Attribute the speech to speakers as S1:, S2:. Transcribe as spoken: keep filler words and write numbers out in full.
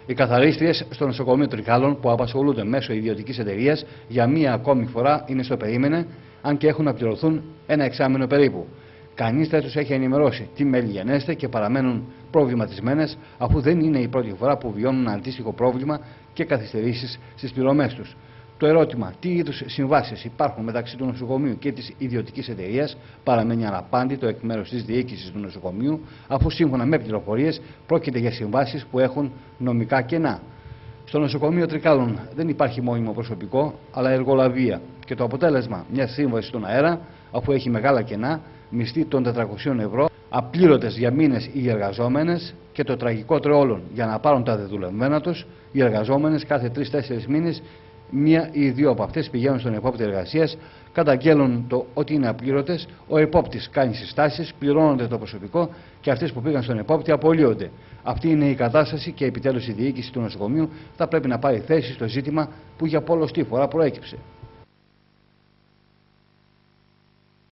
S1: Οι καθαρίστριες στο νοσοκομείο Τρικάλων, που απασχολούνται μέσω ιδιωτικής εταιρείας, για μία ακόμη φορά είναι στο περίμενε, αν και έχουν να πληρωθούν ένα εξάμηνο περίπου. Κανείς δεν τους έχει ενημερώσει τι μέλη γενέστε και παραμένουν προβληματισμένες, αφού δεν είναι η πρώτη φορά που βιώνουν αντίστοιχο πρόβλημα και καθυστερήσεις στις πληρωμές τους. Το ερώτημα τι είδους συμβάσεις υπάρχουν μεταξύ του νοσοκομείου και της ιδιωτικής εταιρείας παραμένει αναπάντητο εκ μέρους της διοίκησης του νοσοκομείου, αφού σύμφωνα με πληροφορίες πρόκειται για συμβάσεις που έχουν νομικά κενά. Στο νοσοκομείο Τρικάλων δεν υπάρχει μόνιμο προσωπικό, αλλά εργολαβία. Και το αποτέλεσμα μια σύμβαση στον αέρα, αφού έχει μεγάλα κενά, μισθή των τετρακοσίων ευρώ, απλήρωτες για μήνες οι εργαζόμενες και το τραγικότερο όλων, για να πάρουν τα δεδουλευμένα τους, οι εργαζόμενες κάθε τρεις τέσσερις μήνες, μία ή δύο από αυτές πηγαίνουν στον επόπτη εργασίας, καταγγέλνουν το ότι είναι απλήρωτες, ο επόπτης κάνει συστάσεις, πληρώνονται το προσωπικό και αυτές που πήγαν στον επόπτη απολύονται. Αυτή είναι η κατάσταση και επιτέλους η διοίκηση του νοσοκομείου θα πρέπει να πάρει θέση στο ζήτημα που για πολλωστή φορά προέκυψε.